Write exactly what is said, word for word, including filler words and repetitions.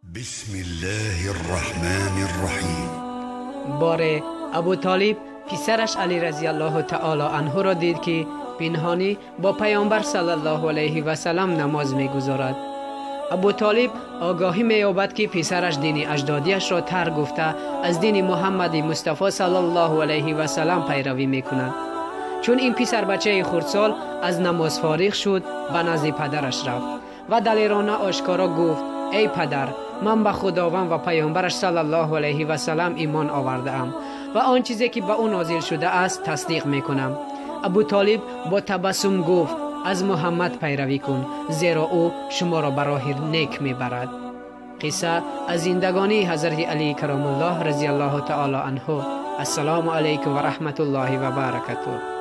بسم الله الرحمن الرحیم. باره ابو طالب پسرش علی رضی الله تعالی عنه را دید که پنهانی با پیامبر صلی الله علیه و سلم نماز می‌گزارد. ابو طالب آگاهی می‌یابد که پسرش دین اجدادیش را ترک گفته از دین محمد مصطفی صلی الله علیه و سلم پیروی می‌کند. چون این پسر بچه خردسال از نماز فارغ شد، به نزد پدرش رفت و دلیرانه آشکارا گفت: ای پدر، من به خداوند و پیامبرش صلی الله علیه و سلم ایمان آورده ام و آن چیزی که به او نازل شده است تصدیق میکنم. ابو طالب با تبسم گفت: از محمد پیروی کن، زیرا او شما را به راه نیک میبرد. قصه از زندگانی حضرت علی کرام الله رضی الله تعالی عنه. السلام علیکم و رحمت الله و برکاته.